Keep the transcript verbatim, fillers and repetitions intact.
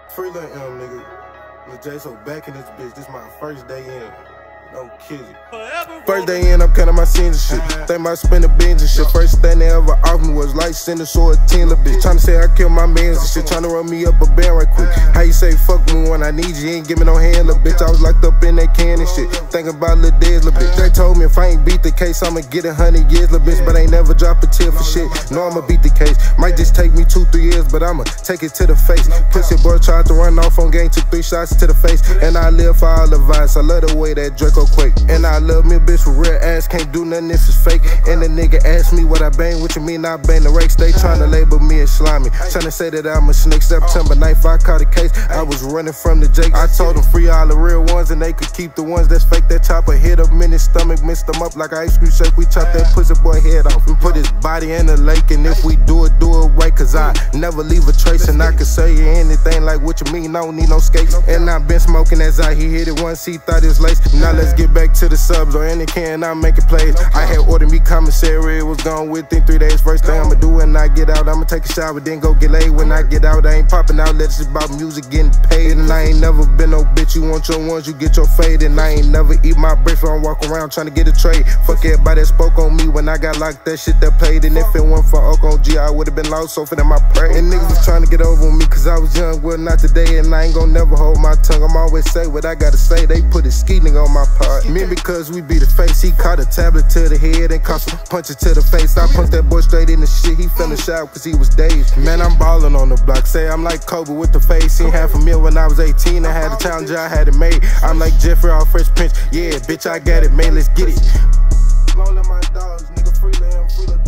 Freelance M, nigga. With Jayso back in this bitch. This my first day in. No kidding. First day in, I'm counting my sins and shit. Think about spending bins and shit. First thing they ever offered me was light sentence or a ten little bitch. Tryna say I killed my mans and shit. Tryna run me up a band right quick. How you say fuck me when I need you? You ain't give me no hand, little bitch. I was locked up in that can and shit. Thinking about little days, little bitch. They told me if I ain't beat the case, I'ma get a hundred years, little bitch. But I ain't never drop a tear for shit. No, I'ma beat the case. Might just take me two, three years, but I'ma take it to the face. Pussy boy tried to run off on game, took three shots to the face. And I live for all the vibes. I love the way that Draco quake. And I love me a bitch with real ass, can't do nothing if it's fake. And the nigga asked me what I bang, what you mean I bang the rakes. They tryna label me as slimy, tryna say that I'm a snake. September ninth, I caught a case, I was running from the Jake. I told them free all the real ones and they could keep the ones that's fake. That chopper hit him in his stomach, mixed him up like ice cream shake. We chopped that pussy boy head off and put his body in the lake. And if we do it, do it right, cause I never leave a trace. And I could say anything like what you mean, I don't need no skates. And I been smoking as I he hit it once, he thought it was lace. Now let's get back to the subs or any can, I'm making plays. I had ordered me commissary, it was gone within three days. First thing I'ma do when I get out, I'ma take a shower, then go get laid. When I get out, I ain't popping out, let's just about music getting paid. And I ain't never been no bitch, you want your ones, you get your fade. And I ain't never eat my breakfast, I don't walk around trying to get a trade. Fuck everybody that spoke on me when I got locked, that shit that paid. And if it weren't for Oak on G, I would've been lost, so for them I pray. And niggas was trying to get over on me cause I was young, well not today. And I ain't gon' never hold my tongue, I'm always say what I gotta say. They put a ski nigga on my part. Me because we be the face, he caught a tablet to the head and caught some punches to the face. I punched that boy straight in the shit, he fell in shout cause he was dazed. Man, I'm ballin' on the block, say I'm like Kobe with the face. Seen half a mil when I was eighteen, I had a challenger, I had it made. I'm like Jeffrey off Fresh Prince, yeah, bitch, I got it, man, let's get it. Long live my dogs, nigga, free lamb, free